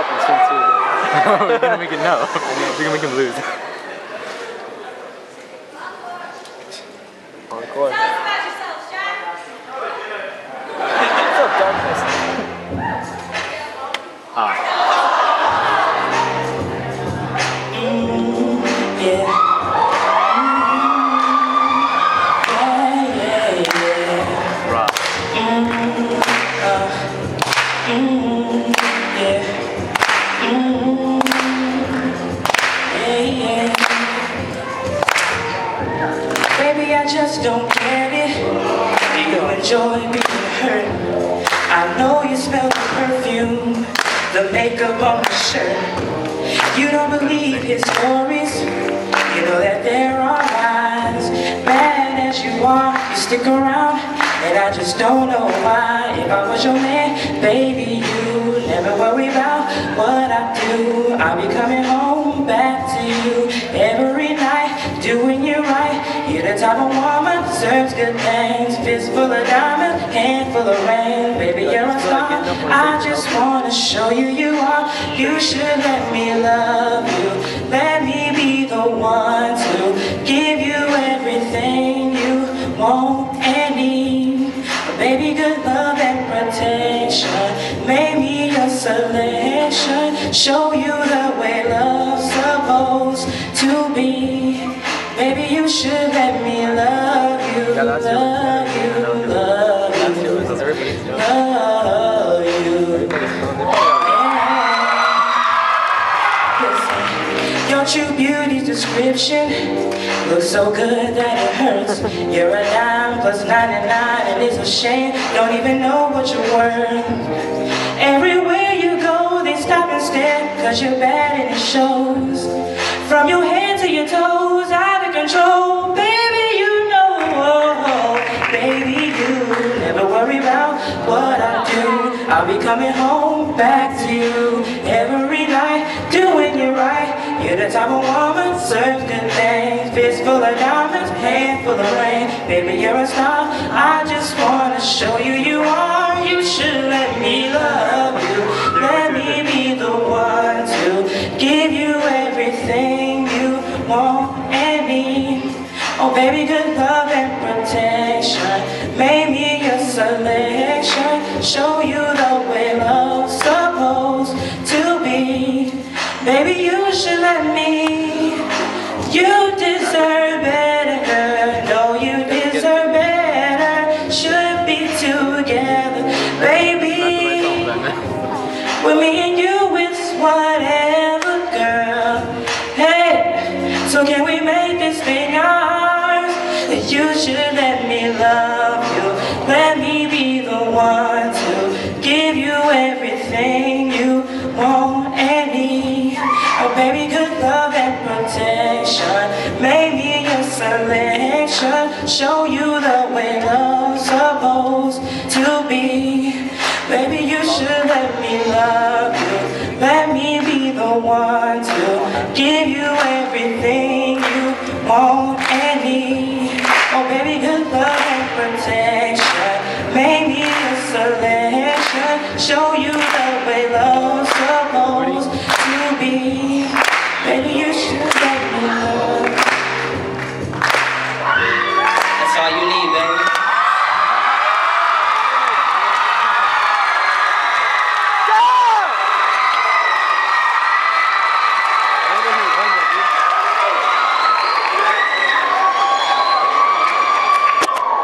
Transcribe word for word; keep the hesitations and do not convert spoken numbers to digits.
up and swing too. You're gonna make it no. You're gonna make him lose. Encore. What's up, darkness? Ah. Mm, yeah. Mm, yeah, yeah, yeah. Rock. Mm, uh, mm, yeah. Mm, yeah, yeah. Baby, I just don't get it. Do you enjoy being hurt? I know you smell the perfume, the makeup on the shirt. You don't believe his stories. You know that there are lies. Bad as you are, you stick around, and I just don't know why. If I was your man, baby, you never worry about what I do. I'll be coming home back to you every night, doing you right. You're the type of woman deserves good things. Fist full of diamonds, hand full of rain. Baby, you're a star. I just wanna show you you are. You should let me love you. Let me be the one to give you everything you want and need. But baby, good love and protection. Make me your selection. Show you the way love's supposed to be. Baby, you should let me love you, love you, love you, love you. Listen, your true beauty's description looks so good that it hurts. You're a dime plus ninety-nine and it's a shame. Don't even know what you're worth. Everywhere you go, they stop and stare, cause you're bad and it shows. From your head to your toes, out of control. Baby, you know, oh, baby, you never worry about what I do. I'll be coming home back to you every night, doing you right. You're the type of woman, serves good things. Fist full of diamonds, hand full of rain. Baby, you're a star. I just wanna show you you are. You should let me love you. Let me be the one to give you everything you want and need. Oh baby, good love and protection. Make me your selection. Show you the way love's supposed to be. Baby, you should let me. You deserve better, girl. No, you deserve better. Should be together, baby. With me and you, it's whatever, girl. Hey, so can we make this thing ours? You should let me love you. Let me be the one to give you everything you want and need. Oh baby, good love and protection. Make me your selection. Show you the way love's supposed to be. Baby, you should let me love you. Let me be the one to give you everything you want and need. Oh baby, good love and protection. Make me a selection. Show you the